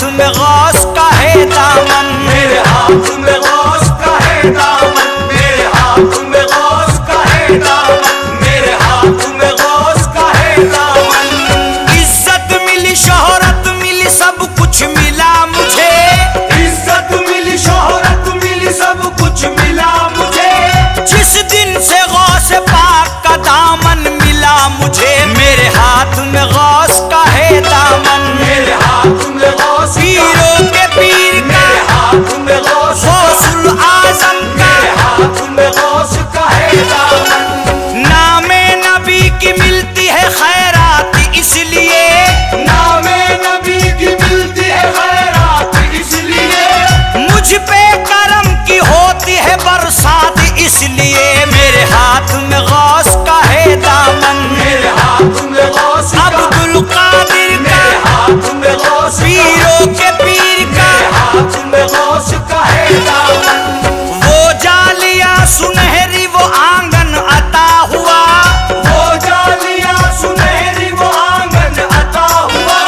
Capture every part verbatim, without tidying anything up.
में गौस का है दामन, मेरे हाथ में गौस का है दामन, मेरे हाथ में गौस का है दामन, मेरे हाथ में गौस का है दामन। इज्जत मिली, शोहरत मिली, सब कुछ मिला मुझे, इज्जत मिली, शोहरत मिली, सब कुछ मिला मुझे। जिस दिन से गौस पाक का दामन मिला मुझे, मेरे हाथ में गौस का है दामन, मेरे हाथ में गौस का, पीरों के पीर का, मेरे हाथ में गौस का, गौसुल आजम का, मेरे हाथ में गौस का है दामन। नामे नबी की मिलती है खैरात इसलिए, नामे नबी की मिलती है खैरात इसलिए, मुझ पे करम की होती है बरसात इसलिए, मेरे हाथ में गौस का है दामन, मेरे हाथ में गौस का, अब्दुल कादिर का, मेरे हाथ में गौस का, पीरों के पीर का, मेरे हाथ में गौस का है दामन। वो जालिया सुनहरी वो आंगन अता हुआ, वो जालिया सुनहरी वो आंगन अता हुआ,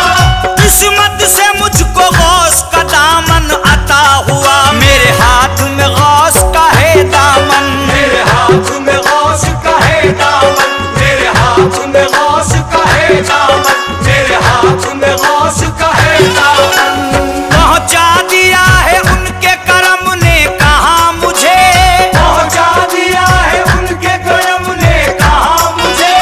किस्मत से मुझको गौस का दामन अता हुआ, मेरे हाथ में गौस का है दामन, मेरे हाथ में गौस का है दामन, मेरे हाथ में गौस का है दामन, मेरे हाथ में गौस का है दामन। पहुंचा दिया है उनके करम ने कहा मुझे, पहुंचा दिया है उनके करम ने कहा मुझे,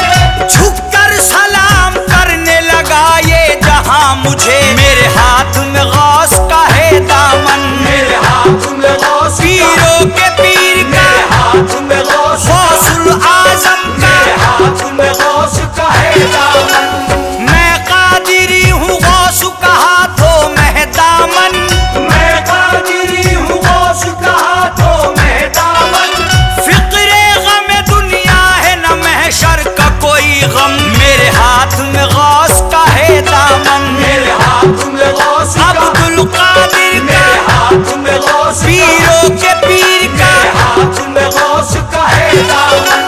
झुककर सलाम करने लगा ये जहां मुझे, मेरे हाथ में गौस का है दामन, मेरे हाथ में गौस का, पीरों के पीर का, मेरे हाथ में गौस का, गौसुल आजम का, मेरे हाथ में गौस का है दामन। मैं कादिरी हूँ गौस का हाथों में दामन, मैं कादिरी हूँ गौस का हाथों में दामन, फिक्रे गम दुनिया है न महशर का कोई गम, मेरे हाथ में गौस का है दामन, मेरे हाथ में गौस का, अब्दुल कादिर का, मेरे हाथ में गौस का, पीरों के पीर का, मेरे हाथ में गौस का है दामन।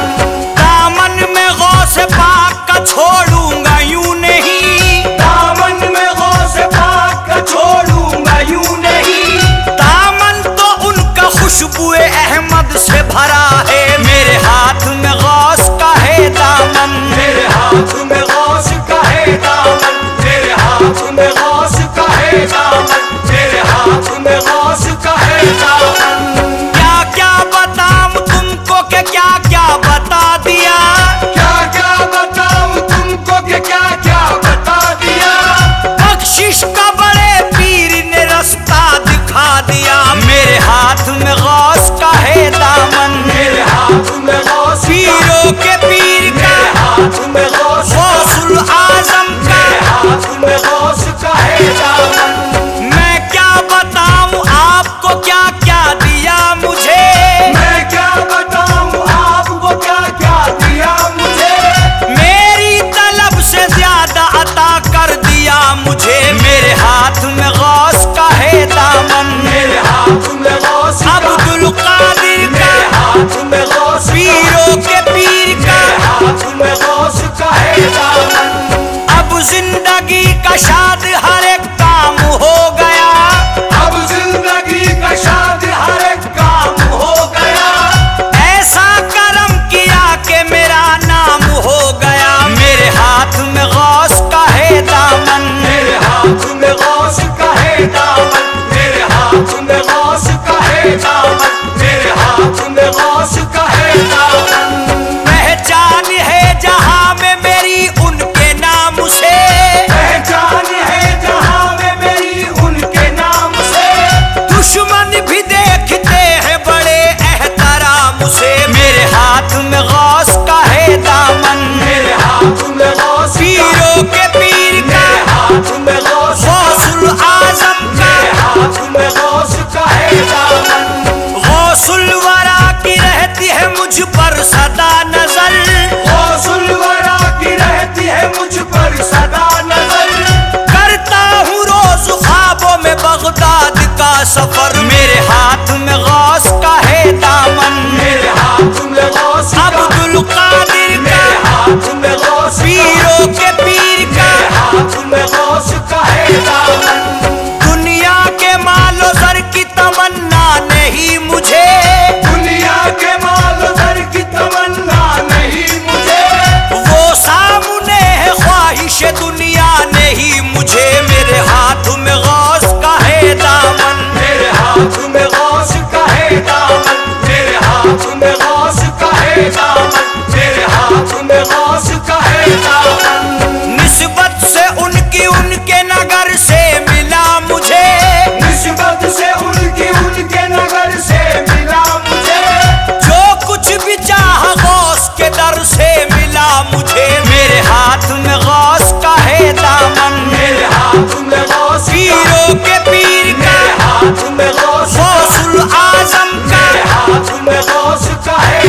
दामन में गौस पाक का छोड़ूंगा यूं नहीं, दामन में गौस पाक का छोड़ूंगा यूं नहीं, दामन तो उनका खुशबुए अहमद से भरा है, मेरे हाथ में गौस का है दामन, मेरे हाथ में गौस का है दामन, मेरे हाथ में गौस का है दामन, मेरे हाथ में गौस का है दामन। क्या क्या बताऊं तुमको के क्या क्या बता दिया, क्या क्या बताऊं तुमको कि क्या क्या बता दिया, बख्शिश का बड़े पीर ने रास्ता दिखा दिया, मेरे हाथ में गौस का है दामन, मेरे हाथ में गौस का, पीरों के पीर का, मेरे हाथ में गौस का, गौसुल आजम का, मेरे हाथ में गौस का है दामन। मैं क्या बताऊं आपको क्या क्या दिया मुझे, मैं क्या बताऊं आपको क्या क्या दिया मुझे, मेरी तलब से ज्यादा अता कर दिया मुझे, मेरे हाथ में गौस का है दामन, मेरे हाथ में गौस का, अब्दुल कादिर का, मेरे हाथ में गौस का, पीरों के पीर का, मेरे हाथ में गौस का है दामन। अब जिंदगी का शाद हर एक काम हो गया, अब जिंदगी का शाद हर एक काम हो गया, ऐसा करम किया कि मेरा नाम हो गया, मेरे हाथ में गौस का है दामन, मेरे हाथ में गौस का है दामन, मेरे हाथ में गौस का है दामन, मेरे हाथ में गौस का है दामन। पहचान है जहां में मेरी उनके नाम से, पहचान है जहां में मेरी उनके नाम से, दुश्मन भी देखते हैं बड़े एहतराम से, मेरे हाथ में गौस का है दामन, मेरे हाथ में गौस का, पीरों के पीर का, मेरे हाथ में गौस का, गौसुल आजम का, मेरे हाथ में गौस का है दामन। गौसुल वरा की रहती है मुझ पर सदा नजर, गौसुल वरा की रहती है मुझ पर सदा नजर, करता हूँ रोज ख्वाबों में बगदाद का सफर, मेरे हाथ में गौस का है दामन, मेरे हाथ में गौस का, अब्दुल कादिर का, मेरे हाथ में गौस का, पीरों के पीर का, मेरे हाथ में गौस का है दामन। दामन। निस्बत से उनकी उनके नगर से मिला मुझे, निस्बत से उनकी उनके नगर से मिला मुझे। जो कुछ भी चाह गौस के दर से मिला मुझे। मेरे हाथ में गौस का है दामन, मेरे हाथ में गौस का, पीरों के पीर का, मेरे हाथ में गौस का, गौसुल आजम का, मेरे हाथ में गौस का है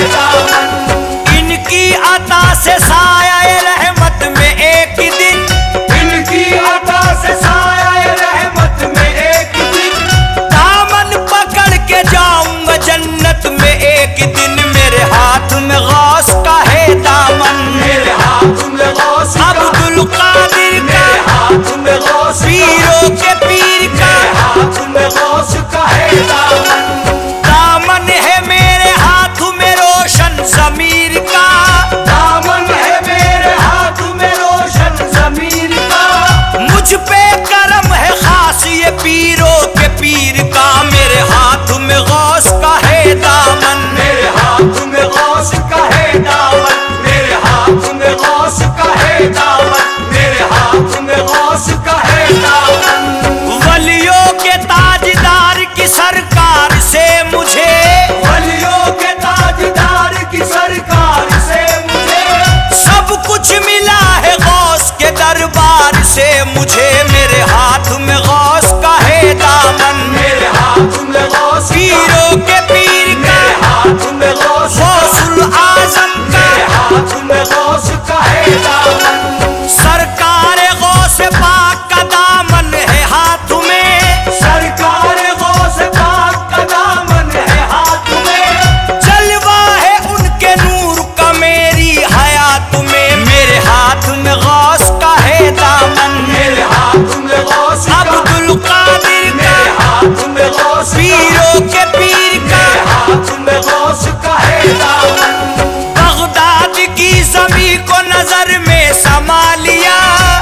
दामन। इनकी अता से साया रहमत में एक दिन, इनकी अता से साया रहमत में एक दिन, दामन पकड़ के जाऊंगा जन्नत में एक दिन। मेरे हाथ में गौस का है दामन, मेरे हाथ में गौस का, अब्दुल कादिर का, मेरे हाथ में गौस का, पीरों के पीर का, मेरे हाथ में गौस का है दामन। दामन है मेरे हाथ में रोशन ज़मीर का, दामन है मेरे हाथ में रोशन ज़मीर का। मुझ पे करम है खास ये पीरों के पीर का। मेरे हाथ में गौस का है दामन, मेरे हाथ में गौस का है दामन, मेरे हाथ में गौस का है दामन, मेरे हाथ में गौस का है दामन। वलियों के ताजदार की सरकार से मुझे, वलियों के ताजदार की सरकार से मुझे, सब कुछ मिला है गौस के दरबार से मुझे। मेरे हाथ में गौस का है दामन, मेरे हाथ में गौस का, पीरों के पीर का, मेरे हाथ में गौस का, गौसुल आजम का, मेरे हाथ में गौस का है दामन। सरकार गौस पाक का दामन है हाथ में, सरकार गौस पाक का दामन है हाथ में। जलवा है उनके नूर का मेरी हयात में। मेरे हाथ में गौस का है दामन, मेरे हाथ में गौस का, अब्दुल कादिर का, मेरे हाथ में गौस का, पीरों के पीर का, मेरे हाथ में गौस का है दामन। बगदाद की जमी को नजर में समा लिया,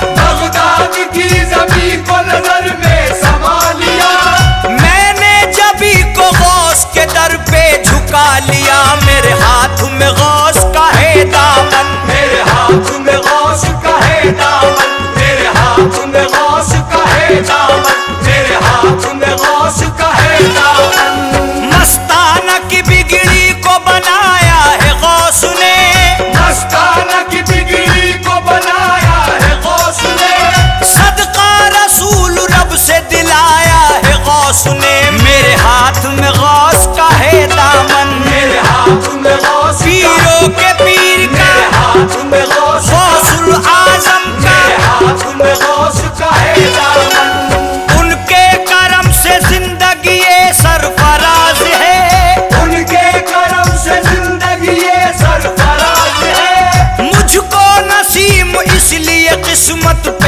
बगदाद की ज़मीं को नजर में समा लिया। मैंने जबी को गौस के दर पे झुका लिया। मेरे हाथ में गौस का है दामन, मेरे हाथ में गौस का है दामन, मेरे हाथ में गौस का है दामन, मेरे हाथ में गौस का है दामन। मस्ताना की बिगड़ी को बनाया है गौस ने, मस्ताना की बिगड़ी को बनाया है गौस ने। सदका रसूल रब से दिलाया है गौस ने। मेरे हाथ में गौस का है दामन, मेरे हाथ में गौस का, पीरों के पीर का, मेरे हाथ में गौस का, गौसुल आजम का, मेरे हाथ में गौस का है दामन। उनके करम से जिंदगी ये सरफराज है, उनके करम से जिंदगी ये सरफराज है। मुझको नसीम इसलिए किस्मत